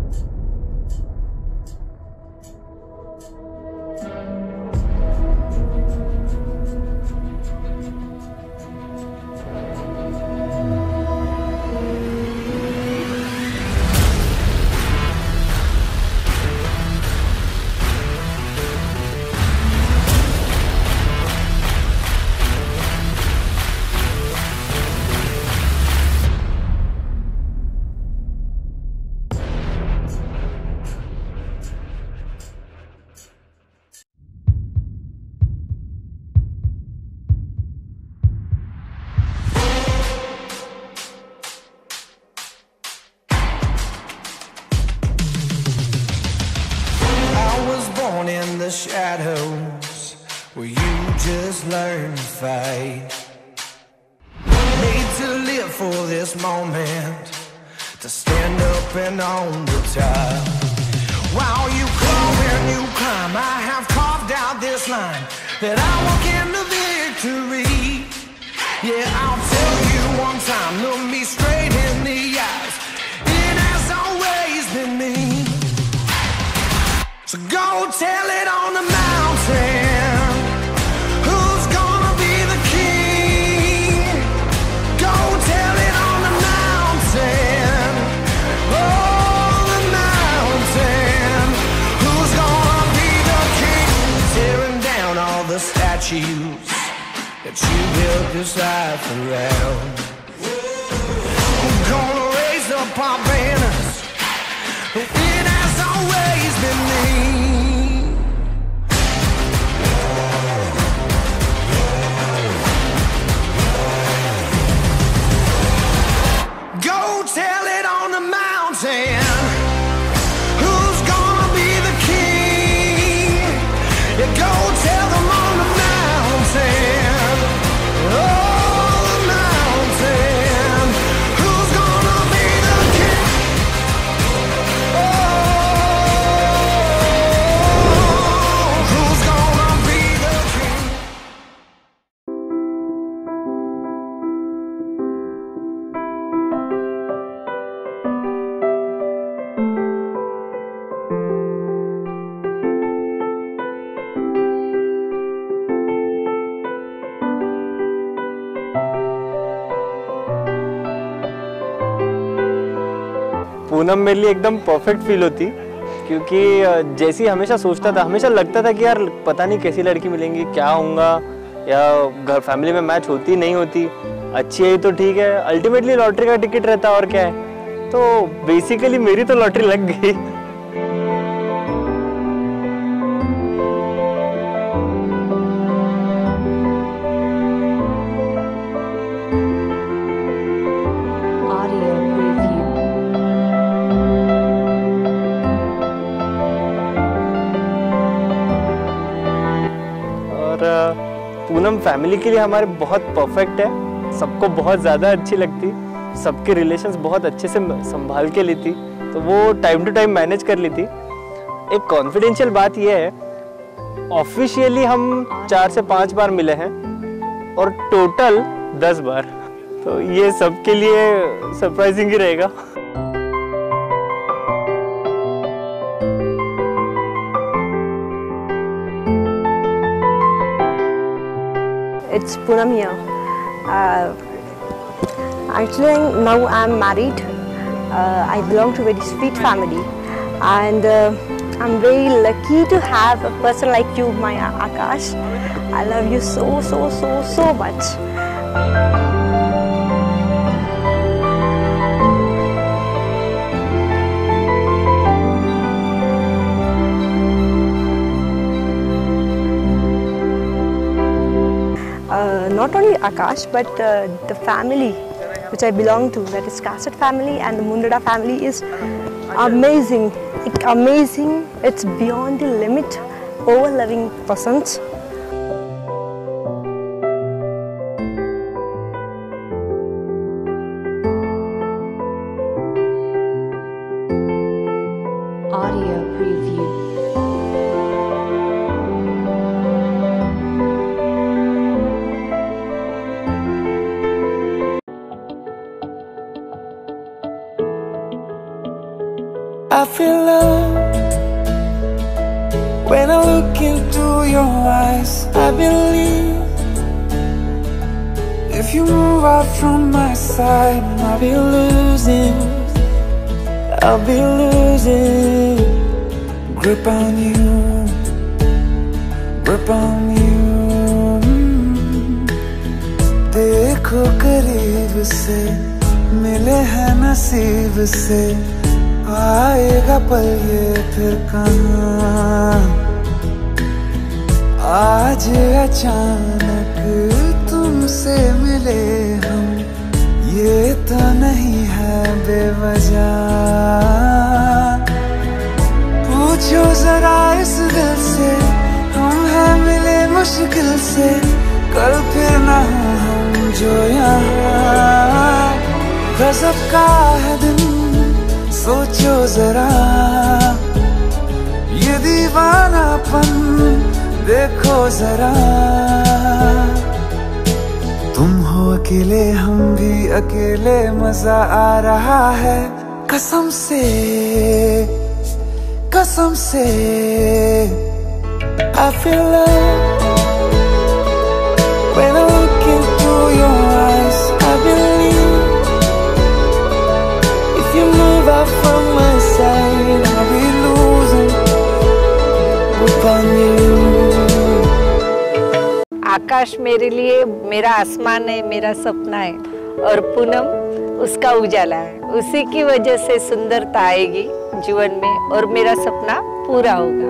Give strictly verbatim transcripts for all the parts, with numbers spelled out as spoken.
In the shadows where you just learn to fight, made to live for this moment, to stand up and on the top. While you crawl and you climb, I have carved out this line that I walk into victory. Yeah, I'll tell you one time, look me straight in the eyes, it has always been me. So go tell it on the mountain, who's gonna be the king? Go tell it on the mountain, oh the mountain, who's gonna be the king? Tearing down all the statues that you built this life around. We're gonna raise up our banners, it has always been me. Go tell it on the mountain, who's gonna be the king? Yeah, go tell them on the mountain, oh the mountain, who's gonna be the king? Poonam मेरे लिए एकदम perfect feel होती, क्योंकि जैसी हमेशा सोचता था, हमेशा लगता था कि यार पता नहीं कैसी लड़की मिलेंगी, क्या होऊंगा, या घर फैमिली में मैच होती नहीं होती, अच्छी है तो ठीक है, अल्टीमेटली लॉटरी का टिकट रहता और क्या है। तो बेसिकली मेरी तो लॉटरी लग गई। पूनम फैमिली के लिए हमारे बहुत परफेक्ट है, सबको बहुत ज़्यादा अच्छी लगती, सबके रिलेशंस बहुत अच्छे से संभाल के लेती, तो वो टाइम टू टाइम मैनेज कर लेती। एक कॉन्फिडेंशियल बात ये है, ऑफिशियली हम चार से पाँच बार मिले हैं और टोटल दस बार, तो ये सबके लिए सरप्राइजिंग ही रहेगा। It's Poonam here. Uh, actually, now I'm married. Uh, I belong to a very sweet family, and uh, I'm very lucky to have a person like you, my Akash. I love you so, so, so, so much. Uh, not only Akash, but uh, the family which I belong to, that is Cassett family and the Mundada family, is amazing. Like, amazing. It's beyond the limit. Over loving persons. Audio preview. I feel love when I look into your eyes. I believe if you move out from my side, I'll be losing, I'll be losing grip on you, grip on you. देखो करीब से, मिले हैं नसीब से, आएगा पल ये फिर कहाँ। आज अचानक तुमसे मिले हम, ये तो नहीं है बेवजह। पूछो जरा इस दिल से, हम हैं मिले मुश्किल से, कल फिर ना हो हम जो यहाँ। गजब का है दिन, सोचो जरा ये दीवानापन, देखो जरा। तुम हो अकेले, हम भी अकेले, मजा आ रहा है कसम से, कसम से। I feel love when I look into your eyes. I believe if you move out from my side, I'll be losing grip on you. आकाश मेरे लिए मेरा आसमान है, मेरा सपना है, और पूनम उसका उजाला है। उसी की वजह से सुंदरता आएगी जीवन में और मेरा सपना पूरा होगा।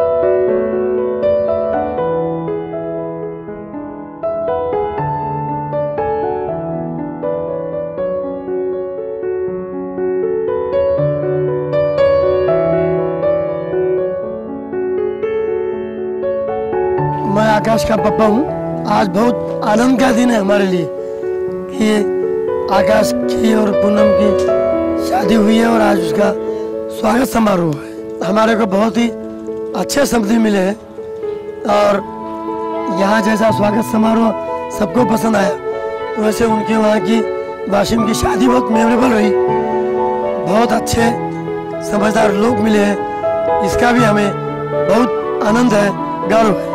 मैं आकाश का पापा हूँ। आज बहुत आनंद का दिन है हमारे लिए कि ये आकाश की और पूनम की शादी हुई है और आज उसका स्वागत समारोह है। हमारे को बहुत ही अच्छे शब्द मिले हैं और यहाँ जैसा स्वागत समारोह सबको पसंद आया, तो वैसे उनके वहाँ की वाशिम की शादी बहुत मेमोरेबल रही। बहुत अच्छे समझदार लोग मिले हैं, इसका भी हमें बहुत आनंद है, गर्व है।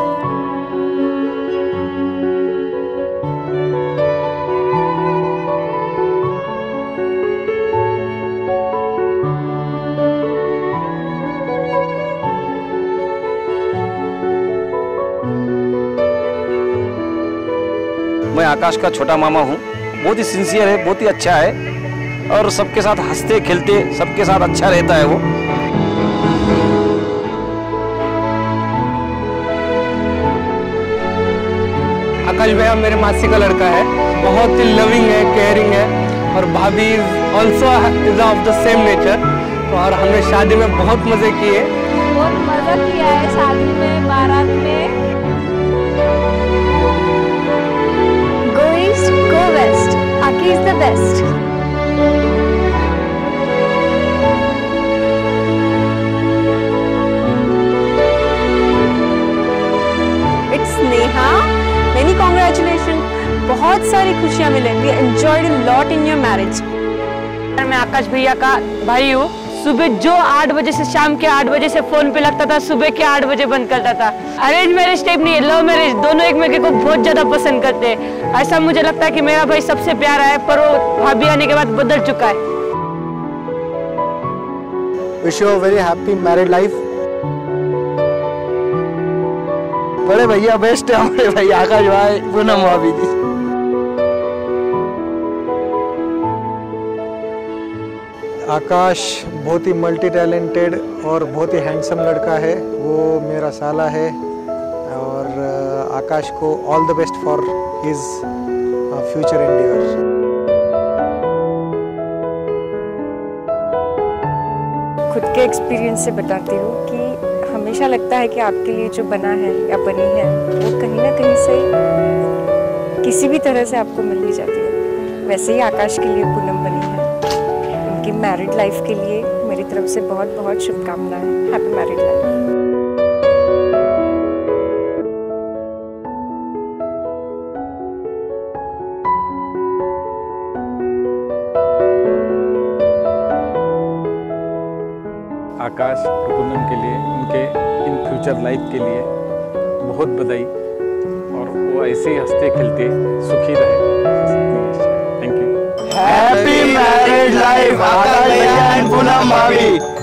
मैं आकाश का छोटा मामा हूँ। बहुत ही सिंसियर है, बहुत ही अच्छा है और सबके साथ हंसते खेलते सबके साथ अच्छा रहता है वो। आकाश भैया मेरे मासी का लड़का है, बहुत ही लविंग है, केयरिंग है, और भाभी also is of the same nature. और हमने शादी में बहुत मजे किए, बहुत मजा किया है शादी में, बारात में। Go east, go west. Aki is the best. It's Neha. Many congratulations. बहुत सारी खुशियाँ मिलेंगी. Enjoyed a lot in your marriage. मैं आकाश भैया का भाई हूँ। सुबह जो आठ बजे से शाम के आठ बजे से फोन पे लगता था, सुबह के आठ बजे बंद करता था। अरेंज मैरिज टाइप नहीं है, लव मैरिज। दोनों एक मेरे को बहुत ज्यादा पसंद करते हैं। ऐसा मुझे लगता है कि मेरा भाई सबसे प्यारा है, पर वो भाभी आने के बाद बदल चुका है। Wish you a very happy married life. बड़े भैया बेस्ट है हमारे भाई आकाश भाई, पूनम भाभी जी। आकाश बहुत ही मल्टी टैलेंटेड और बहुत ही हैंडसम लड़का है। वो मेरा साला है और आकाश को all the best for his future endeavours. खुद के एक्सपीरियंस से बताती हूँ कि हमेशा लगता है कि आपके लिए जो बना है या बनी है वो कहीं ना कहीं से किसी भी तरह से आपको मिल ही जाती है। वैसे ही आकाश के लिए पूनम बनी है। उनकी मैरिड लाइफ के लिए मेरी तरफ से बहुत बहुत शुभकामनाएं। Happy married life. आकाश और पूनम के लिए, उनके इन फ्यूचर लाइफ के लिए बहुत बधाई, और वो ऐसे ही हंसते खेलते सुखी रहे। Thank you. Happy married life Akash भैया एंड पूनम भाभी।